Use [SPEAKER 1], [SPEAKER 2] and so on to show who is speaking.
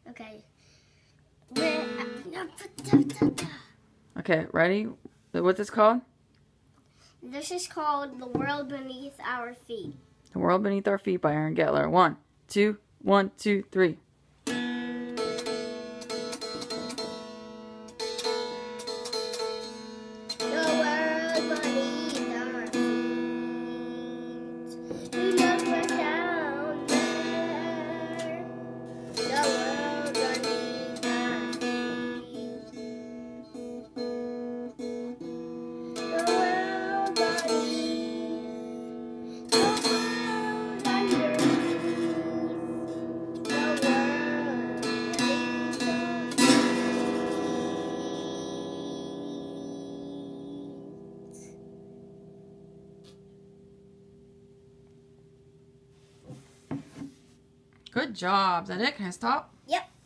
[SPEAKER 1] Okay.
[SPEAKER 2] Okay, ready? What's this called?
[SPEAKER 1] This is called The World Beneath Our Feet.
[SPEAKER 2] The World Beneath Our Feet by Aaron Gettler. 1, 2, 1, 2, 3. Good job. Is that it? Can I stop?
[SPEAKER 1] Yep.